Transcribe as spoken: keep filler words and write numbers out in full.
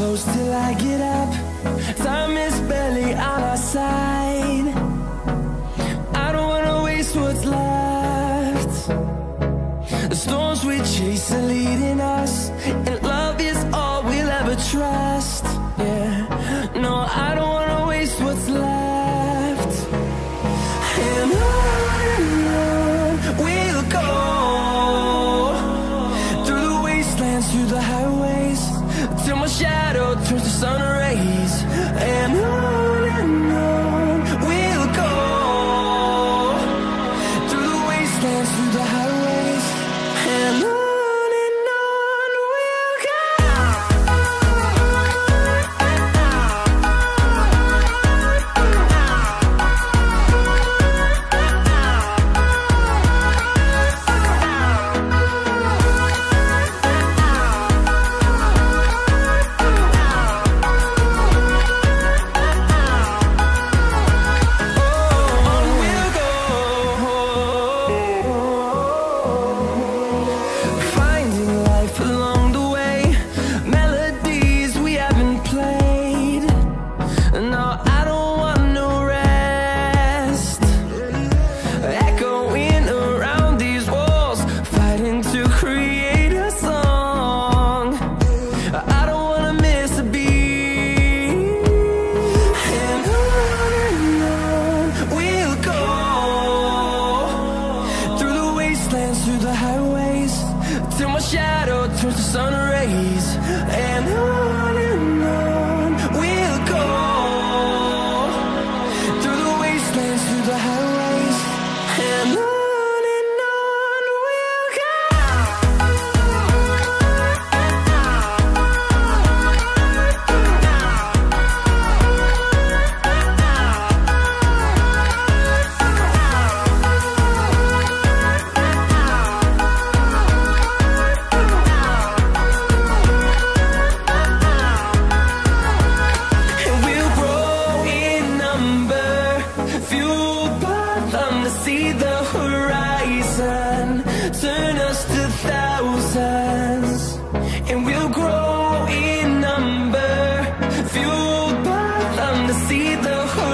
close till I get up. Time is barely on our side. I don't wanna waste what's left. The storms we chase are leading us, and love is all we'll ever trust. Yeah, no, I don't wanna waste what's left. And on and on we'll go, through the wastelands, through the highways, till my shadow turns to sun rays. And on and on we'll go, through the wastelands, through the highways, and on. Through the highways, till my shadow turns to sun rays. And on and on we'll go, through the wastelands, through the highways, and on. See the horizon turn us to thousands, and we'll grow in number, fueled by them to see the horizon.